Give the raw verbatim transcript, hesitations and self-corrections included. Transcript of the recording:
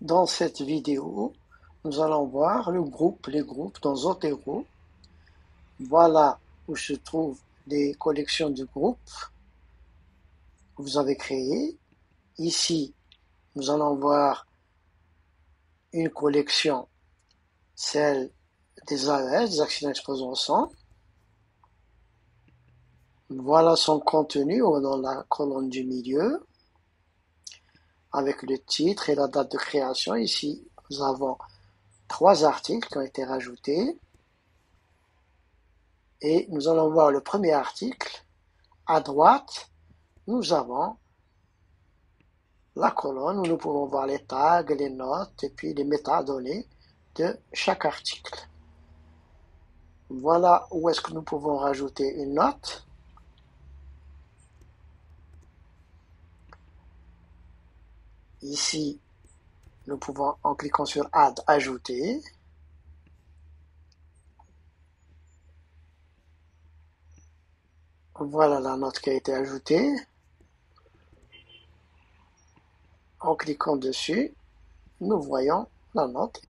Dans cette vidéo, nous allons voir le groupe, les groupes dans Zotero. Voilà où se trouvent les collections de groupes que vous avez créées. Ici, nous allons voir une collection, celle des A E S, des accidents exposés au sang. Voilà son contenu dans la colonne du milieu, avec le titre et la date de création. Ici, nous avons trois articles qui ont été rajoutés. Et nous allons voir le premier article. À droite, nous avons la colonne où nous pouvons voir les tags, les notes et puis les métadonnées de chaque article. Voilà où est-ce que nous pouvons rajouter une note. Ici, nous pouvons, en cliquant sur Add, ajouter. Voilà la note qui a été ajoutée. En cliquant dessus, nous voyons la note